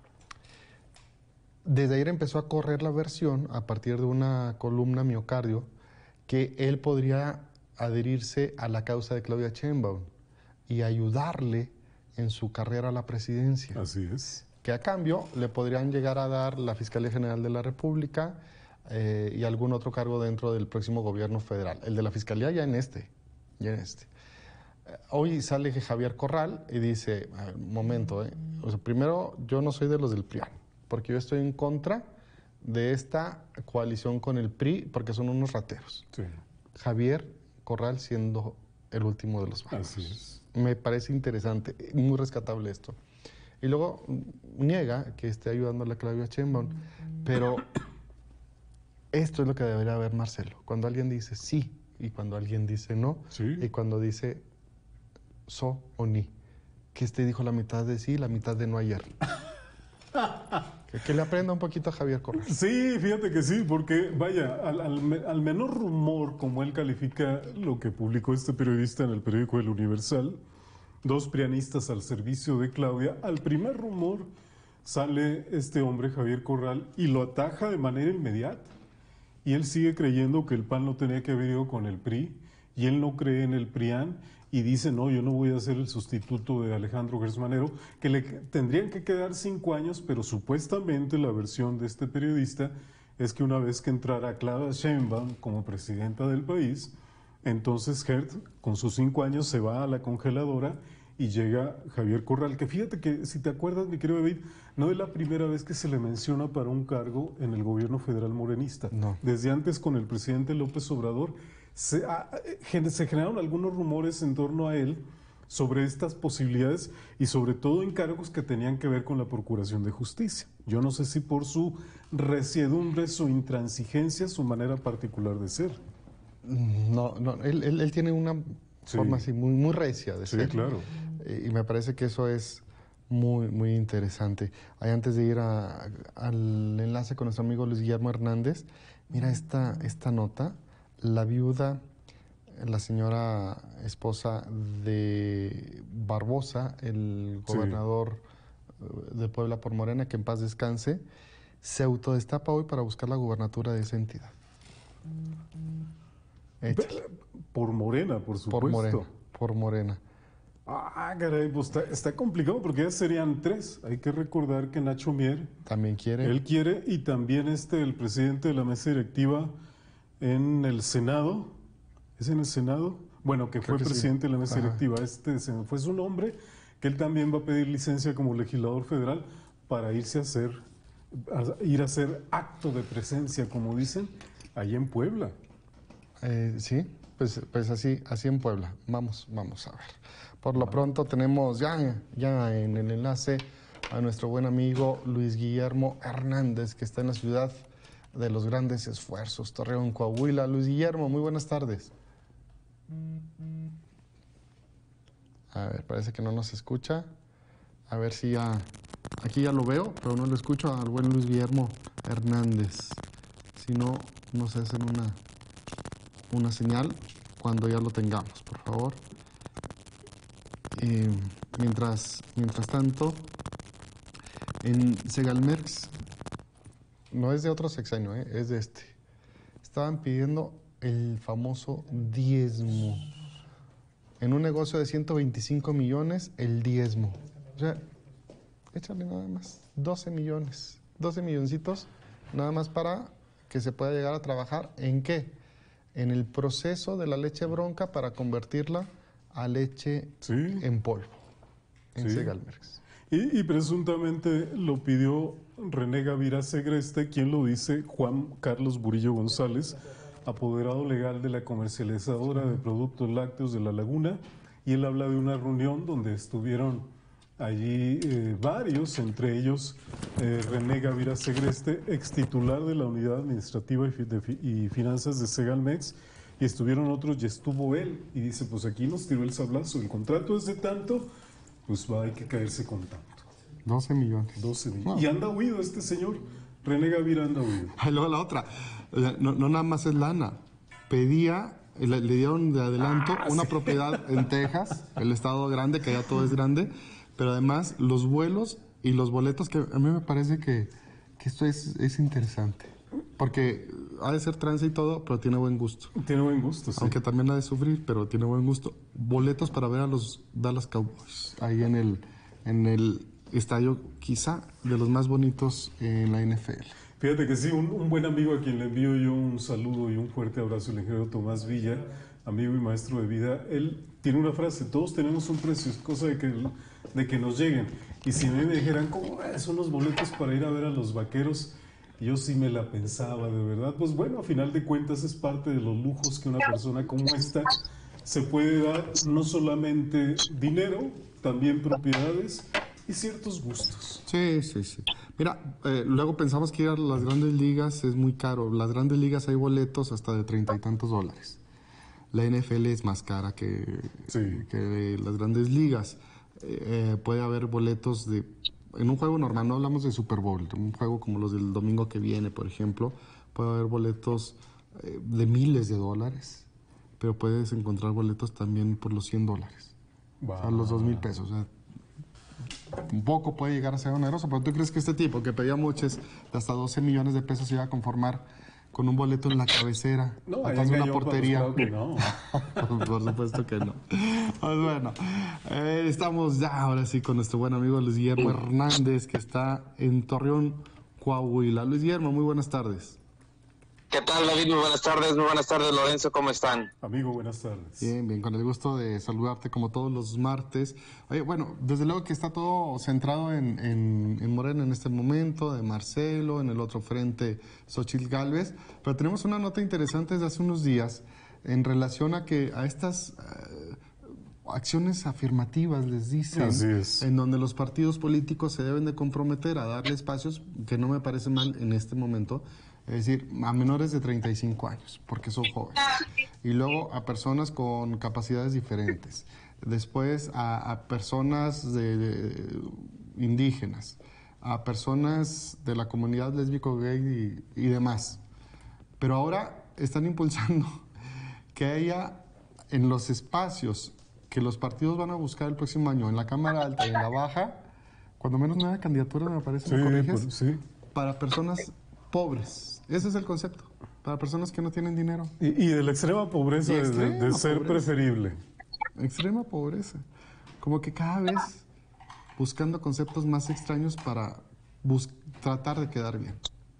desde ayer empezó a correr la versión, a partir de una columna Miocardio, que él podría adherirse a la causa de Claudia Sheinbaum y ayudarle en su carrera a la presidencia. Así es. Que a cambio le podrían llegar a dar la Fiscalía General de la República eh, y algún otro cargo dentro del próximo gobierno federal. El de la Fiscalía ya en este, ya en este. Eh, hoy sale Javier Corral y dice, un momento, eh, o sea, primero yo no soy de los del P R I A N, porque yo estoy en contra de esta coalición con el P R I, porque son unos rateros. Sí. Javier Corral siendo el último de los bárbaros. Así es. Me parece interesante, muy rescatable esto. Y luego niega que esté ayudando a la Claudia Sheinbaum. Pero esto es lo que debería haber Marcelo. Cuando alguien dice sí y cuando alguien dice no. Sí. Y cuando dice so o ni. Que este dijo la mitad de sí y la mitad de no ayer. que, que le aprenda un poquito a Javier Corral. Sí, fíjate que sí, porque vaya, al, al, al menor rumor, como él califica lo que publicó este periodista en el periódico El Universal, dos prianistas al servicio de Claudia, al primer rumor sale este hombre, Javier Corral, y lo ataja de manera inmediata. Y él sigue creyendo que el P A N no tenía que haber ido con el P R I, y él no cree en el P R I A N, y dice, no, yo no voy a ser el sustituto de Alejandro Gersmanero, que le tendrían que quedar cinco años, pero supuestamente la versión de este periodista es que una vez que entrara Claudia Sheinbaum como presidenta del país, entonces Gert, con sus cinco años, se va a la congeladora y llega Javier Corral, que fíjate que, si te acuerdas, mi querido David, no es la primera vez que se le menciona para un cargo en el gobierno federal morenista. No. Desde antes, con el presidente López Obrador, se, a, se generaron algunos rumores en torno a él sobre estas posibilidades y sobre todo en cargos que tenían que ver con la Procuración de Justicia. Yo no sé si por su resiedumbre, su intransigencia, su manera particular de ser. No, no, él, él, él tiene una sí. forma así muy, muy recia de sí, ser. Sí, claro. Y me parece que eso es muy, muy interesante. Ahí antes de ir a, al enlace con nuestro amigo Luis Guillermo Hernández, mira esta, esta nota. La viuda, la señora esposa de Barbosa, el gobernador sí. de Puebla por Morena, que en paz descanse, se autodestapa hoy para buscar la gubernatura de esa entidad. Échale. Por Morena, por supuesto. Por Morena, por Morena. Ah, caray, pues está, está complicado porque ya serían tres. Hay que recordar que Nacho Mier... También quiere. Él quiere, y también este, el presidente de la mesa directiva en el Senado. ¿Es en el Senado? Bueno, que Creo fue que presidente sí. de la mesa Ajá. directiva. Este fue su nombre, que él también va a pedir licencia como legislador federal para irse a hacer, a ir a hacer acto de presencia, como dicen, allá en Puebla. Eh, sí, pues, pues así, así en Puebla. Vamos, vamos a ver. Por lo pronto tenemos ya, ya en el enlace a nuestro buen amigo Luis Guillermo Hernández, que está en la ciudad de los grandes esfuerzos, Torreón, Coahuila. Luis Guillermo, muy buenas tardes. A ver, parece que no nos escucha. A ver si ya... Aquí ya lo veo, pero no lo escucho al buen Luis Guillermo Hernández. Si no, nos hacen una, una señal cuando ya lo tengamos, por favor. Eh, mientras, mientras tanto, en Segalmex, no es de otro sexenio, eh, es de este, estaban pidiendo el famoso diezmo. En un negocio de ciento veinticinco millones, el diezmo. O sea, échale nada más, doce millones, doce milloncitos, nada más para que se pueda llegar a trabajar. ¿En qué? En el proceso de la leche bronca para convertirla a leche sí. en polvo, en sí. Segalmex. Y, y presuntamente lo pidió René Gavira Segreste, quien lo dice, Juan Carlos Burillo González, apoderado legal de la comercializadora de productos lácteos de La Laguna, y él habla de una reunión donde estuvieron allí eh, varios, entre ellos eh, René Gavira Segreste, ex titular de la Unidad Administrativa y, de, y Finanzas de Segalmex, y estuvieron otros y estuvo él, y dice, pues aquí nos tiró el sablazo, el contrato es de tanto, pues va, hay que caerse con tanto. doce millones. doce millones. No. Y anda huido este señor, René Gavira anda huido. Ahí luego la otra, no, no nada más es lana, pedía, le, le dieron de adelanto ah, una sí. propiedad en Texas, el estado grande, que allá todo es grande, pero además los vuelos y los boletos, que a mí me parece que, que esto es, es interesante. Porque ha de ser trance y todo, pero tiene buen gusto. Tiene buen gusto, sí. Aunque también ha de sufrir, pero tiene buen gusto. Boletos para ver a los Dallas Cowboys, ahí en el, en el estadio quizá de los más bonitos en la N F L. Fíjate que sí, un, un buen amigo a quien le envío yo un saludo y un fuerte abrazo, el ingeniero Tomás Villa, amigo y maestro de vida. Él tiene una frase, todos tenemos un precio, es cosa de que, de que nos lleguen. Y si a mí me dijeran, ¿cómo son los boletos para ir a ver a los Vaqueros? Yo sí me la pensaba, de verdad. Pues bueno, a final de cuentas es parte de los lujos que una persona como esta se puede dar, no solamente dinero, también propiedades y ciertos gustos. Sí, sí, sí. Mira, eh, luego pensamos que ir a las grandes ligas es muy caro. Las grandes ligas hay boletos hasta de treinta y tantos dólares. La N F L es más cara que, sí. que las grandes ligas. Eh, puede haber boletos de... En un juego normal, no hablamos de Super Bowl, un juego como los del domingo que viene, por ejemplo, puede haber boletos eh, de miles de dólares, pero puedes encontrar boletos también por los cien dólares, wow. O sea, los dos mil pesos. O sea, un poco puede llegar a ser oneroso, pero ¿tú crees que este tipo que pedía moches de hasta doce millones de pesos se iba a conformar con un boleto en la cabecera, no, atrás de una portería? Pues, claro que no. Por supuesto que no. Pues bueno, eh, estamos ya ahora sí con nuestro buen amigo Luis Guillermo Hernández, que está en Torreón, Coahuila. Luis Guillermo, muy buenas tardes. ¿Qué tal, David? Muy buenas tardes. Muy buenas tardes, Lorenzo. ¿Cómo están? Amigo, buenas tardes. Bien, bien, con el gusto de saludarte como todos los martes. Oye, bueno, desde luego que está todo centrado en, en, en Morena en este momento, de Marcelo, en el otro frente, Xóchitl Gálvez, pero tenemos una nota interesante desde hace unos días en relación a que a estas uh, acciones afirmativas, les dicen, Así es. en donde los partidos políticos se deben de comprometer a darle espacios, que no me parece mal en este momento, es decir, a menores de treinta y cinco años, porque son jóvenes. Y luego a personas con capacidades diferentes. Después a, a personas de, de, indígenas, a personas de la comunidad lésbico, gay y, y demás. Pero ahora están impulsando que haya en los espacios que los partidos van a buscar el próximo año, en la Cámara Alta y en la Baja, cuando menos nueva candidatura, me parece, sí, ¿me corriges? Pues, sí. Para personas pobres. Ese es el concepto. Para personas que no tienen dinero. Y, y de la extrema pobreza, de, extrema de, de ser pobreza. preferible. Extrema pobreza. Como que cada vez buscando conceptos más extraños para tratar de quedar bien.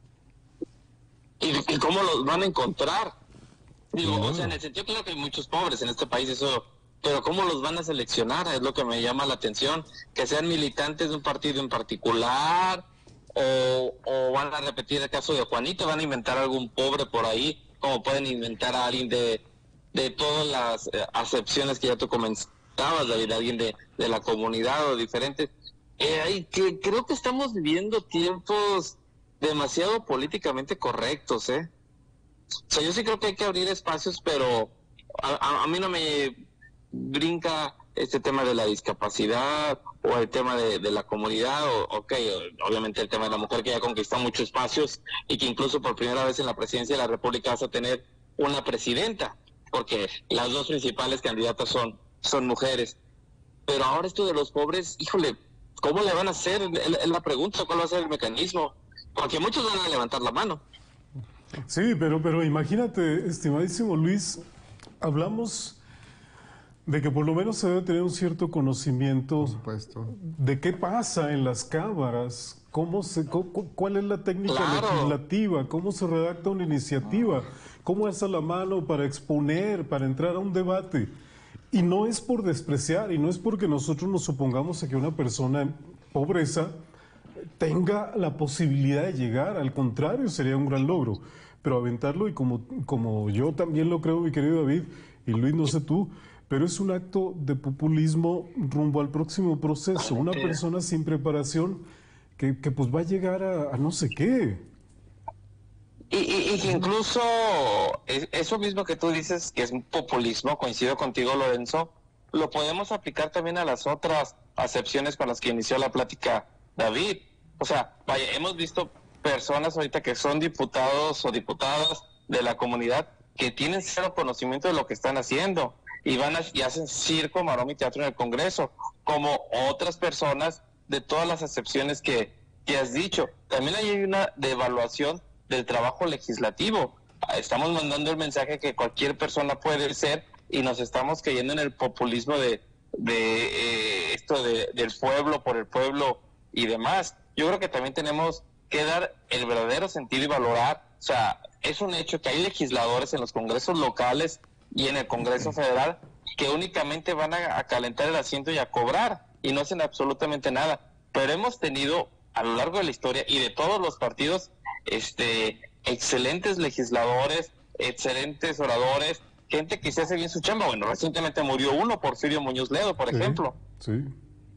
¿Y, ¿Y cómo los van a encontrar? Digo, no. o sea, en el sentido, claro que hay muchos pobres en este país, eso, pero ¿cómo los van a seleccionar? Es lo que me llama la atención. Que sean militantes de un partido en particular, o, o van a repetir el caso de Juanito, van a inventar algún pobre por ahí, como pueden inventar a alguien de, de todas las eh, acepciones que ya tú comentabas, David, alguien de, de la comunidad o diferentes. Eh, hay, que, creo que estamos viviendo tiempos demasiado políticamente correctos, ¿eh? O sea, yo sí creo que hay que abrir espacios, pero a, a, a mí no me brinca este tema de la discapacidad o el tema de, de la comunidad, o, ok, obviamente el tema de la mujer que ya conquistó muchos espacios y que incluso por primera vez en la presidencia de la República vas a tener una presidenta, porque las dos principales candidatas son, son mujeres. Pero ahora esto de los pobres, híjole, ¿cómo le van a hacer? Es la pregunta, ¿cuál va a ser el mecanismo? Porque muchos van a levantar la mano. Sí, pero, pero imagínate, estimadísimo Luis, hablamos de que por lo menos se debe tener un cierto conocimiento de qué pasa en las cámaras, cómo se, cu, cuál es la técnica claro. legislativa, cómo se redacta una iniciativa, cómo alza la mano para exponer, para entrar a un debate. Y no es por despreciar, y no es porque nosotros nos opongamos a que una persona en pobreza tenga la posibilidad de llegar, al contrario, sería un gran logro. Pero aventarlo, y como, como yo también lo creo, mi querido David, y Luis, no sé tú, pero es un acto de populismo rumbo al próximo proceso. Una persona sin preparación que, que pues va a llegar a, a no sé qué. Y, y, y que incluso eso mismo que tú dices, que es un populismo, coincido contigo, Lorenzo, lo podemos aplicar también a las otras acepciones con las que inició la plática David. O sea, vaya, hemos visto personas ahorita que son diputados o diputadas de la comunidad que tienen cero conocimiento de lo que están haciendo y van a, y hacen circo, maroma y teatro en el Congreso, como otras personas de todas las acepciones que, que has dicho. También hay una devaluación del trabajo legislativo. Estamos mandando el mensaje que cualquier persona puede ser y nos estamos cayendo en el populismo de, de eh, esto de, del pueblo por el pueblo y demás. Yo creo que también tenemos que dar el verdadero sentido y valorar, o sea, es un hecho que hay legisladores en los congresos locales y en el Congreso Federal que únicamente van a, a calentar el asiento y a cobrar y no hacen absolutamente nada. Pero hemos tenido a lo largo de la historia y de todos los partidos este excelentes legisladores, excelentes oradores, gente que se hace bien su chamba. Bueno, recientemente murió uno, Porfirio Muñoz Ledo, por sí, ejemplo. Sí.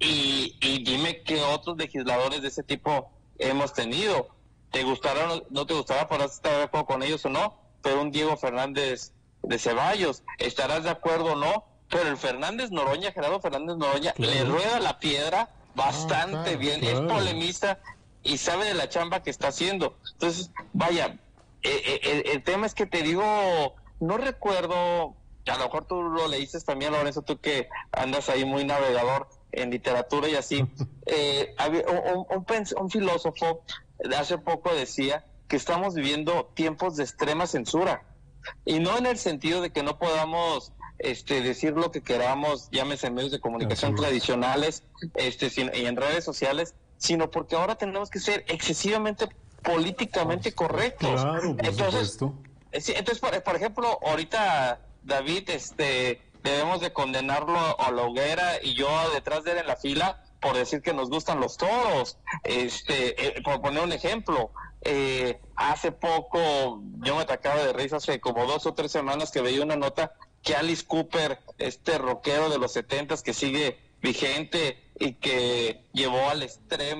Y, y dime qué otros legisladores de ese tipo hemos tenido. ¿Te gustaron, no te gustará, podrás estar de acuerdo con ellos o no? Pero un Diego Fernández de Ceballos, ¿estarás de acuerdo o no? Pero el Fernández Noroña, Gerardo Fernández Noroña, claro, le rueda la piedra bastante ah, claro, bien, claro. Es polemista y sabe de la chamba que está haciendo. Entonces, vaya, eh, el, el tema es que te digo, no recuerdo, a lo mejor tú lo leíste también, Lorenzo, tú que andas ahí muy navegador en literatura y así, eh, había un, un, un filósofo de hace poco decía que estamos viviendo tiempos de extrema censura, y no en el sentido de que no podamos este decir lo que queramos, llámese en medios de comunicación sí. tradicionales este sin, y en redes sociales, sino porque ahora tenemos que ser excesivamente políticamente correctos. Claro, por entonces, supuesto. entonces por, por ejemplo, ahorita David, este debemos de condenarlo a la hoguera y yo detrás de él en la fila por decir que nos gustan los toros, este, eh, por poner un ejemplo. Eh, hace poco, yo me atacaba de risa hace como dos o tres semanas que veía una nota que Alice Cooper, este rockero de los setentas que sigue vigente y que llevó al extremo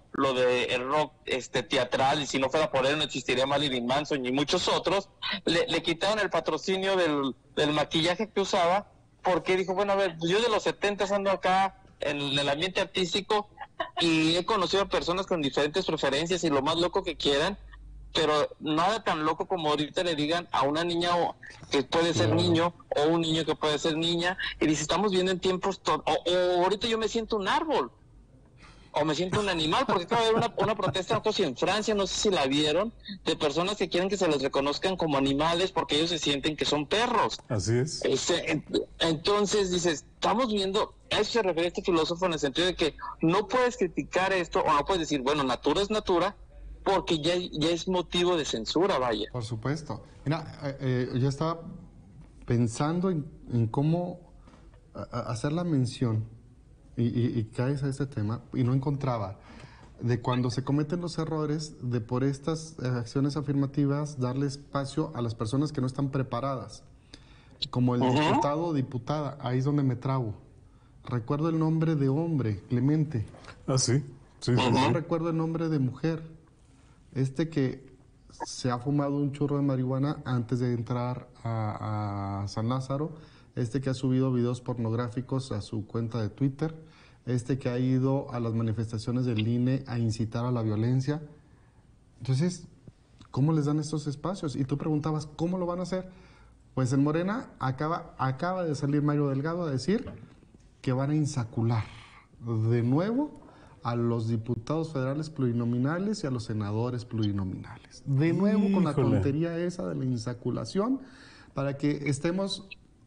lo de el rock este teatral, y si no fuera por él no existiría Marilyn Manson y muchos otros, le, le quitaron el patrocinio del, del maquillaje que usaba, porque dijo, bueno, a ver, pues yo de los setentas ando acá en el ambiente artístico y he conocido a personas con diferentes preferencias y lo más loco que quieran, pero nada tan loco como ahorita le digan a una niña o, que puede ser niño, o un niño que puede ser niña, y dice, estamos viendo en tiempos, to- o, o ahorita yo me siento un árbol, o me siento un animal, porque acaba de haber una, una protesta, no sé si en Francia, no sé si la vieron, de personas que quieren que se les reconozcan como animales porque ellos se sienten que son perros. Así es. Este, entonces dices, estamos viendo, a eso se refiere este filósofo en el sentido de que no puedes criticar esto, o no puedes decir, bueno, natura es natura, porque ya, ya es motivo de censura, vaya. Por supuesto. Mira, eh, eh, yo estaba pensando en, en cómo a, a hacer la mención, y, y, y caes a este tema, y no encontraba, de cuando se cometen los errores, de por estas eh, acciones afirmativas darle espacio a las personas que no están preparadas. Como el Ujú. diputado o diputada, ahí es donde me trabo. Recuerdo el nombre de hombre, Clemente. Ah, sí. Sí, sí, No sí. recuerdo el nombre de mujer. Este que se ha fumado un churro de marihuana antes de entrar a, a San Lázaro. Este que ha subido videos pornográficos a su cuenta de Twitter. Este que ha ido a las manifestaciones del I N E a incitar a la violencia. Entonces, ¿cómo les dan estos espacios? Y tú preguntabas, ¿cómo lo van a hacer? Pues en Morena acaba, acaba de salir Mario Delgado a decir que van a insacular de nuevo a los diputados federales plurinominales y a los senadores plurinominales. De nuevo con la Híjole. tontería esa de la insaculación, para que estemos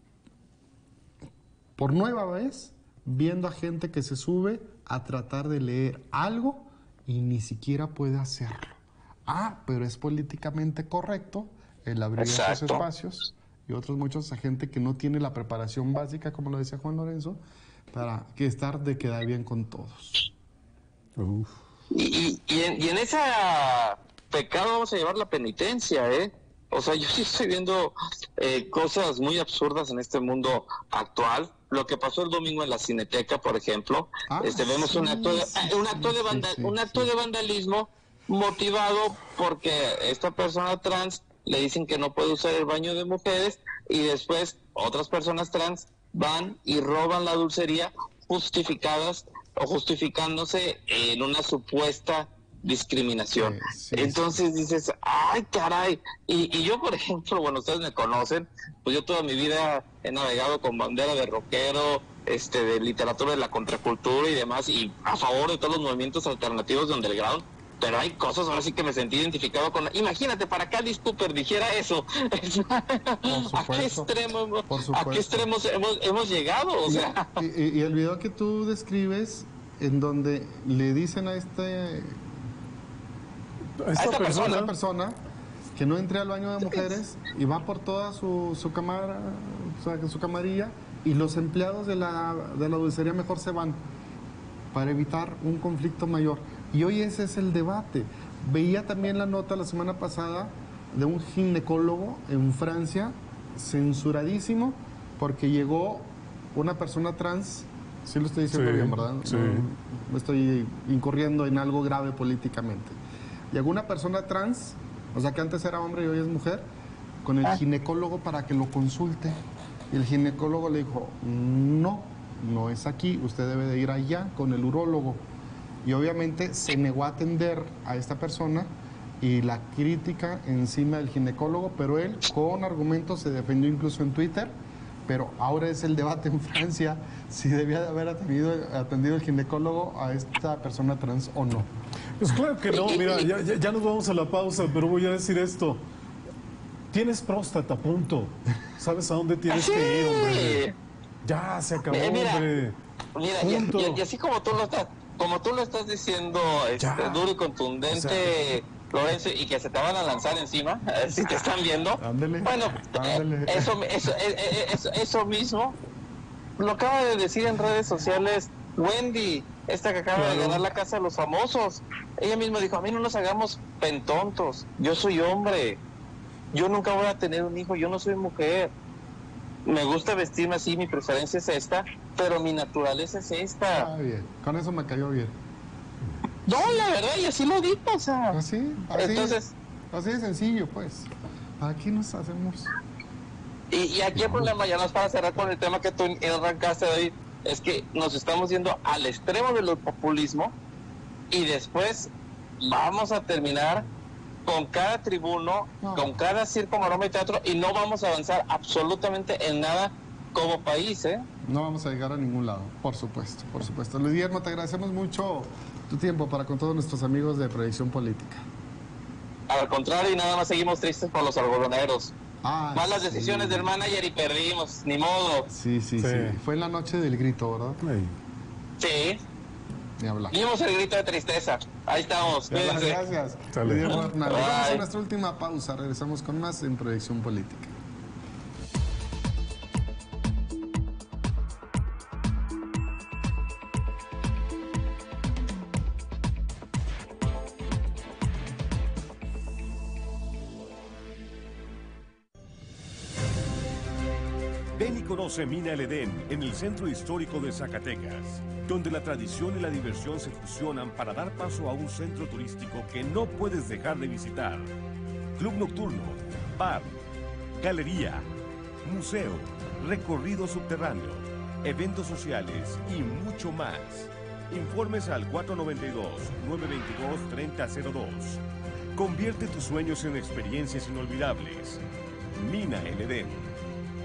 por nueva vez viendo a gente que se sube a tratar de leer algo y ni siquiera puede hacerlo. Ah, pero es políticamente correcto el abrir esos Exacto. espacios, y otros muchos a gente que no tiene la preparación básica, como lo decía Juan Lorenzo, para que estar de quedar bien con todos. Uf. Y, y, y en, y en ese pecado vamos a llevar la penitencia, ¿eh? O sea, yo sí estoy viendo eh, cosas muy absurdas en este mundo actual. Lo que pasó el domingo en la Cineteca, por ejemplo, Ah, este, vemos sí, un acto de, sí, un sí, acto de, sí, vanda- sí, un acto sí. de vandalismo motivado porque esta persona trans le dicen que no puede usar el baño de mujeres, y después otras personas trans van y roban la dulcería justificadas o justificándose en una supuesta discriminación. Sí, sí, Entonces dices, ay caray, y, y yo por ejemplo, bueno, ustedes me conocen, pues yo toda mi vida he navegado con bandera de rockero, este, de literatura de la contracultura y demás, y a favor de todos los movimientos alternativos de underground, pero hay cosas ahora sí que me sentí identificado con... Imagínate, para que Alice Cooper dijera eso. ¿A qué supuesto, extremo, hemos- por ¿a supuesto. qué extremos hemos, hemos llegado? O sea, Y, y- y el video que tú describes, en donde le dicen a este A esta esta persona, a esta persona que no entre al baño de mujeres, y va por toda su, su cámara, o sea, su camarilla, y los empleados de la, de la dulcería mejor se van para evitar un conflicto mayor. Y hoy ese es el debate. Veía también la nota la semana pasada de un ginecólogo en Francia, censuradísimo, porque llegó una persona trans, sí lo estoy diciendo Sí, bien, ¿verdad? sí. No, no estoy incurriendo en algo grave políticamente. Llegó una persona trans, o sea que antes era hombre y hoy es mujer, con el ginecólogo para que lo consulte. Y el ginecólogo le dijo, no, no es aquí, usted debe de ir allá con el urólogo. Y obviamente se negó a atender a esta persona, y la crítica encima del ginecólogo, pero él con argumentos se defendió incluso en Twitter. Pero ahora es el debate en Francia si debía de haber atendido, atendido el ginecólogo a esta persona trans o no. Pues claro que no, mira, ya, ya- ya nos vamos a la pausa, pero voy a decir esto. Tienes próstata, punto. ¿Sabes a dónde tienes Sí. que ir, hombre? Ya, se acabó, Eh, mira, hombre. mira, y, Punto. y- y así como tú lo estás, como tú lo estás diciendo, este, Ya. duro y contundente, O sea, Lorenzo, y que se te van a lanzar encima, eh, si te están viendo. Ándele, Bueno, ándele. eh, eso, eso, eh, eh, eso, eso mismo lo acaba de decir en redes sociales Wendy, esta que acaba Claro. de ganar la Casa de los Famosos. Ella misma dijo, a mí no nos hagamos pentontos, yo soy hombre, yo nunca voy a tener un hijo, yo no soy mujer. Me gusta vestirme así, mi preferencia es esta, pero mi naturaleza es esta. Ah, bien, con eso me cayó bien. No, la verdad, y así lo dijo, o sea. Así, así, entonces, así de sencillo, pues. Aquí nos hacemos. Y, y aquí el problema, ya nos para cerrar con el tema que tú arrancaste hoy, es que nos estamos yendo al extremo del populismo y después vamos a terminar con cada tribuno, no. con cada circo, maroma y teatro, y no vamos a avanzar absolutamente en nada como país, ¿eh? No vamos a llegar a ningún lado, por supuesto, por supuesto. Luis Guillermo, te agradecemos mucho tu tiempo para con todos nuestros amigos de Proyección Política. Al contrario, y nada más seguimos tristes por los algodoneros. Ah, Malas sí. decisiones del manager y perdimos, ni modo. Sí, sí, sí, sí. Fue en la noche del grito, ¿verdad? Sí. Ni hablar. Dimos el grito de tristeza. Ahí estamos. Gracias. Gracias. Vamos a nuestra última pausa. Regresamos con más en Proyección Política. Ven y conoce Mina El Edén en el centro histórico de Zacatecas, donde la tradición y la diversión se fusionan para dar paso a un centro turístico que no puedes dejar de visitar. Club nocturno, bar, galería, museo, recorrido subterráneo, eventos sociales y mucho más. Informes al cuatro nueve dos, nueve dos dos, tres cero cero dos. Convierte tus sueños en experiencias inolvidables. Mina El Edén.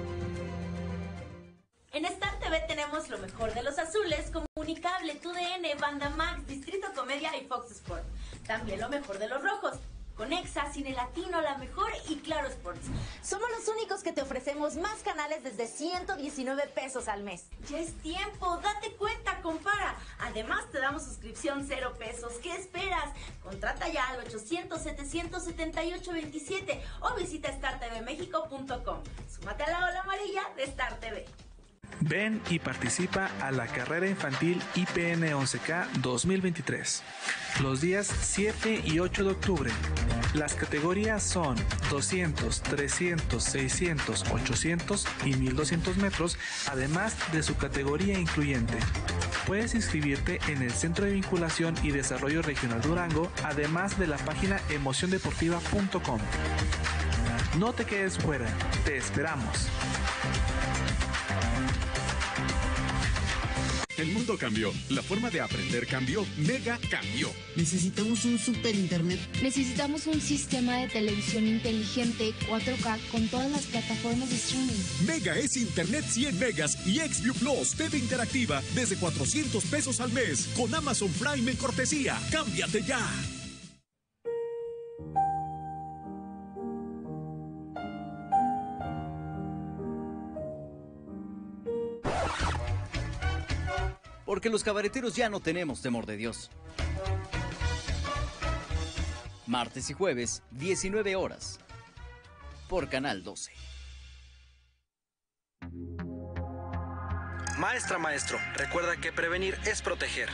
En Star T V tenemos lo mejor de los azules, Comunicable, T U D N, Banda Max, Distrito Comedia y Fox Sport. También lo mejor de los rojos, Conexa, Cine Latino, La Mejor y Claro Sports. Somos los únicos que te ofrecemos más canales desde ciento diecinueve pesos al mes. Ya es tiempo, date cuenta, compara. Además te damos suscripción cero pesos. ¿Qué esperas? Contrata ya al ochocientos, setecientos setenta y ocho veintisiete o visita star t v mexico punto com. Súmate a la ola amarilla de Star T V. Ven y participa a la carrera infantil I P N once K dos mil veintitrés, los días siete y ocho de octubre. Las categorías son doscientos, trescientos, seiscientos, ochocientos y mil doscientos metros, además de su categoría incluyente. Puedes inscribirte en el Centro de Vinculación y Desarrollo Regional Durango, además de la página emoción deportiva punto com. No te quedes fuera, te esperamos. El mundo cambió, la forma de aprender cambió, Mega cambió. Necesitamos un super internet. Necesitamos un sistema de televisión inteligente cuatro K con todas las plataformas de streaming. Mega es internet cien megas y XView Plus T V interactiva desde cuatrocientos pesos al mes con Amazon Prime en cortesía. ¡Cámbiate ya! Porque los cabareteros ya no tenemos temor de Dios. Martes y jueves, diecinueve horas. Por Canal doce. Maestra, maestro, recuerda que prevenir es proteger.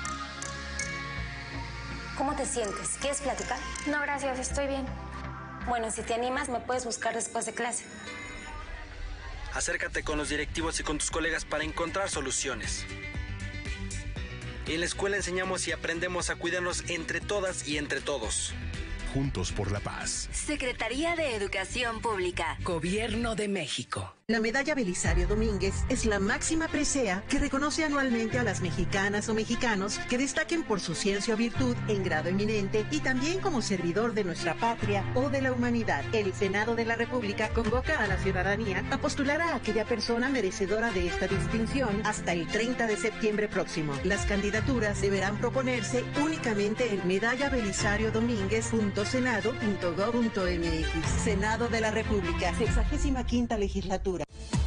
¿Cómo te sientes? ¿Quieres platicar? No, gracias, estoy bien. Bueno, si te animas, me puedes buscar después de clase. Acércate con los directivos y con tus colegas para encontrar soluciones. En la escuela enseñamos y aprendemos a cuidarnos entre todas y entre todos. Juntos por la paz. Secretaría de Educación Pública. Gobierno de México. La medalla Belisario Domínguez es la máxima presea que reconoce anualmente a las mexicanas o mexicanos que destaquen por su ciencia o virtud en grado eminente y también como servidor de nuestra patria o de la humanidad. El Senado de la República convoca a la ciudadanía a postular a aquella persona merecedora de esta distinción hasta el treinta de septiembre próximo. Las candidaturas deberán proponerse únicamente en medalla belisario domínguez punto senado punto gob punto mx. Senado de la República, sexagésima quinta legislatura.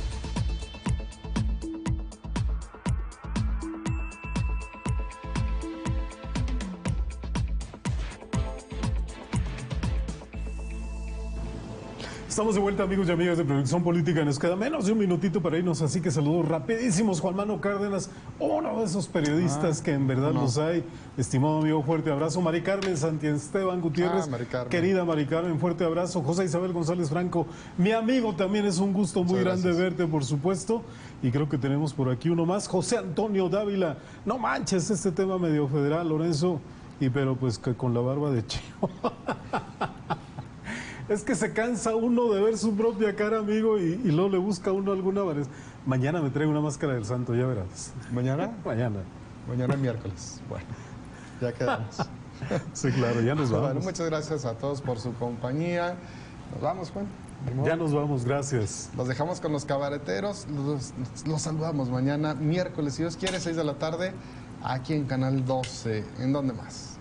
Estamos de vuelta, amigos y amigas de Proyección Política. Nos queda menos de un minutito para irnos, así que saludos rapidísimos. Juan Mano Cárdenas, uno de esos periodistas ah, que en verdad no. los hay. Estimado amigo, fuerte abrazo. Mari Carmen Santiesteban Gutiérrez, ah, Mari Carmen. Querida Mari Carmen, fuerte abrazo. José Isabel González Franco, mi amigo, también es un gusto muy Muchas grande gracias. verte, por supuesto. Y creo que tenemos por aquí uno más. José Antonio Dávila, no manches, este tema medio federal, Lorenzo. Y pero pues que con la barba de chivo. Es que se cansa uno de ver su propia cara, amigo, y, y luego le busca uno alguna variación. Mañana me traigo una máscara del santo, ya verás. ¿Mañana? Mañana. Mañana miércoles. Bueno, ya quedamos. Sí, claro, ya nos vamos. Bueno, muchas gracias a todos por su compañía. Nos vamos, Juan. Ya nos vamos, gracias. Los dejamos con los cabareteros. Los, los saludamos mañana, miércoles, si Dios quiere, seis de la tarde, aquí en Canal doce. ¿En dónde más?